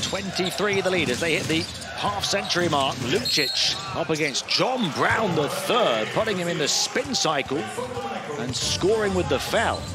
23 the lead as they hit the half-century mark. Lucic up against John Brown III, putting him in the spin cycle and scoring with the foul.